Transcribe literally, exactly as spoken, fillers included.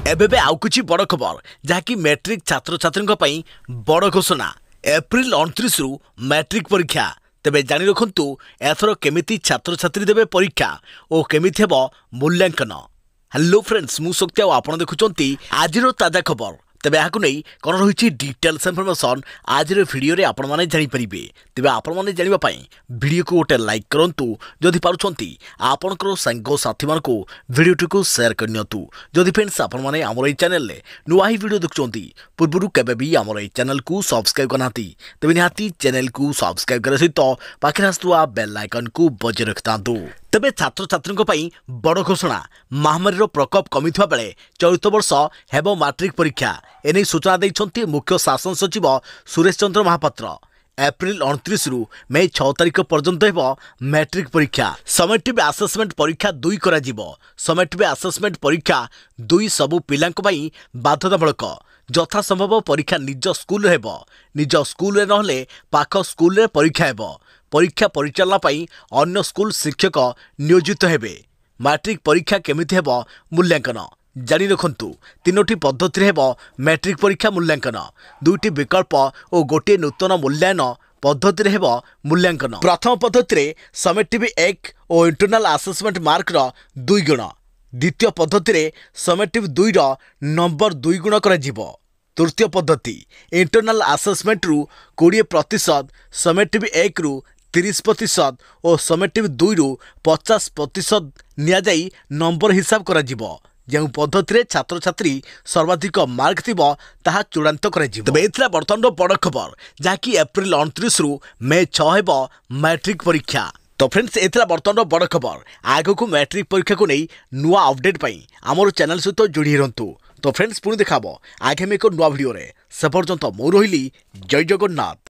एबेबे आउ कुछ बड़ खबर जहाँकि मैट्रिक छात्र छात्री बड़ घोषणा एप्रिल अणतीस रु मैट्रिक परीक्षा तेबे जानी रखु एथर केमिति छात्र छात्री देवे परीक्षा और केमिति हेबो मूल्यांकन। हेलो फ्रेंड्स मु शक्ति आपण देखुचंती आज ताजा खबर तेबे यहाँ नहीं कौन रही डिटेल्स इनफॉरमेशन आज वीडियो रे आपण माने जानि परिबे। तेबे आपण माने जानिबा पई वीडियो को गोटे लाइक करंतु जदि पारुछंती आपनकर संग साथी मान को वीडियो को शेयर करनियतु। जदि फ्रेंड्स आपण माने हमर ए चैनल ले नुआ ही वीडियो देखुचंती पूर्वरु केबे भी हमर ए चैनल को सब्सक्राइब करनाती तेबे निहाती चैनल को सब्सक्राइब करे सहित पाखे आसुआ बेल आइकन को बजे रखतांतु। तेबे छात्र छात्री बड़ घोषणा महामारी प्रकोप कमिथिबा बेले चलित वर्ष हेबो मैट्रिक परीक्षा एने सूचना दैछंती मुख्य शासन सचिव सुरेश चंद्र महापात्र। एप्रिल अणतीस रु मे छह तारिख पर्यंत हेबो मैट्रिक परीक्षा। समेटिव आसेसमेंट परीक्षा दुई करा जिवो। समेटिव आसेसमेंट परीक्षा दुई सबु पिलांक पई बाध्यतामूलक। यथा संभव परीक्षा निज स्कूल हेबो। निज स्कूल रे नहले पाख स्कूल रे परीक्षा हेबो। परीक्षा परिचालना पई अन्य स्कूल शिक्षक नियोजित हेबे। मैट्रिक परीक्षा केमिति हेबो मूल्यांकन जानि रखंतु तीनोटी पद्धति हेबो मैट्रिक परीक्षा मूल्यांकन। दुईटी विकल्प और गोटे नूतन मूल्यांकन पद्धति हेबो मूल्यांकन। प्रथम पद्धति रे समेटिव एक और इंटरनल असेसमेंट मार्क रो दुई गुण। द्वितीय पद्धति रे समेटिव दुई रो नंबर दुई गुण करा जिवो। तृतीय पद्धति इंटरनल असेसमेंट रु बीस प्रतिशत समेटिव एक रु तीस प्रतिशत और समेटिव दुई रु पचास प्रतिशत निया जाई नंबर हिसाब करा जिवो। जो पद्धति छात्र छात्री सर्वाधिक मार्क थिबो ताहा चूड़ांत करा जिवो। तबे एथरा बर्तमान बड़ खबर जहाँकि एप्रिल अणतीस रु मे छह हेबो मैट्रिक परीक्षा। तो फ्रेंड्स एथरा बर्तमान बड़ खबर आगो को मैट्रिक परीक्षा को नहीं नुआ अपडेट पाई आमर चैनल सहित जोड़ी रहंतु। तो फ्रेंड्स पुणी देखाबो आगे में एक नुआ वीडियो रे से पर्यंत मु रहिली जय जगन्नाथ।